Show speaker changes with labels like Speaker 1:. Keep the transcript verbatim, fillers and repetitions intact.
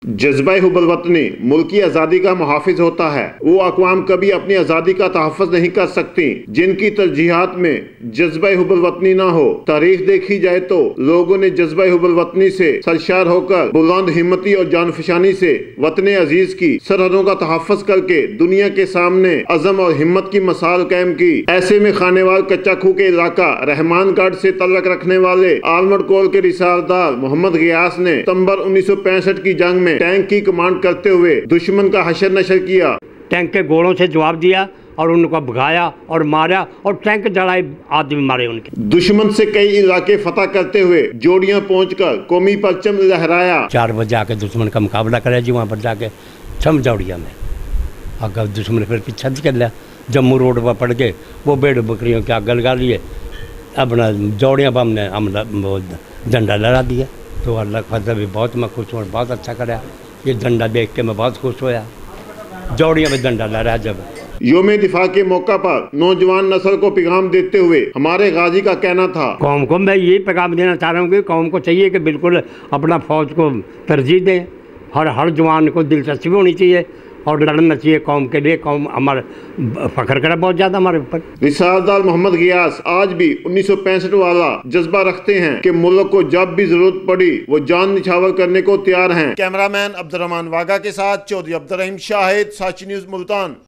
Speaker 1: जज्बा हुब्बुल वतनी मुल्की आज़ादी का मुहाफिज होता है। वो अक़वाम कभी अपनी आज़ादी का तहफ़्फ़ुज़ नहीं कर सकती जिनकी तरजीहात में जज्बा हुब्बुल वतनी ना हो। तारीख देखी जाए तो लोगों ने जज्बा हुब्बुल वतनी से सरशार होकर बुलंद हिम्मती और जानफशानी से वतन अजीज की सरहदों का तहफ़्फ़ुज़ करके दुनिया के सामने अज़म और हिम्मत की मिसाल कायम की। ऐसे में खानेवाल कच्चा खूह के इलाका रहमानगढ़ से तल्लक रखने वाले आलमड कोल के रिसालदार मोहम्मद गियास ने सितंबर उन्नीस सौ पैंसठ की जंग में टैंक की कमांड करते हुए दुश्मन का हशर नशर किया।
Speaker 2: टैंक के गोलों से जवाब दिया और उनको भगाया और मारा और टैंक जलाए, आदमी मारे उनके।
Speaker 1: दुश्मन से कई इलाके फतह करते हुए जोड़ियां पहुंचकर कौमी परचम लहराया।
Speaker 2: चार बजे आके दुश्मन का मुकाबला करे जी, वहाँ पर जाके छम जोड़िया में अगर दुश्मन फिर पीछा कर लिया। जम्मू रोड पर पड़ के वो भेड़ बकरियों के आग लगा लिए, अपना जोड़ियाँ पर हमने हमने झंडा लहरा दिया। तो अल्लाह फजल भी बहुत मैं खुश हूँ, बहुत अच्छा करा। ये झंडा देख के मैं बहुत खुश होया। जोड़ियाँ में झंडा लहरा जब
Speaker 1: योम दिफा के मौका पर नौजवान नस्ल को पैगाम देते हुए हमारे गाजी का कहना था,
Speaker 2: कौम को मैं ये पैगाम देना चाह रहा हूँ कि कौम को चाहिए कि बिल्कुल अपना फौज को तरजीह दें। हर हर जवान को दिलचस्पी होनी चाहिए और लड़ना चाहिए कौम के लिए। कौम हमारे फख्र करे बहुत ज़्यादा हमारे ऊपर।
Speaker 1: रिसालदार मोहम्मद गियास आज भी उन्नीस सौ पैंसठ वाला जज्बा रखते हैं कि मुल्क को जब भी जरूरत पड़ी वो जान निछावर करने को तैयार हैं। कैमरामैन अब्दुर्रहमान वागा के साथ चौधरी अब्दुर्रहीम शाहिद, साची न्यूज़ मुल्तान।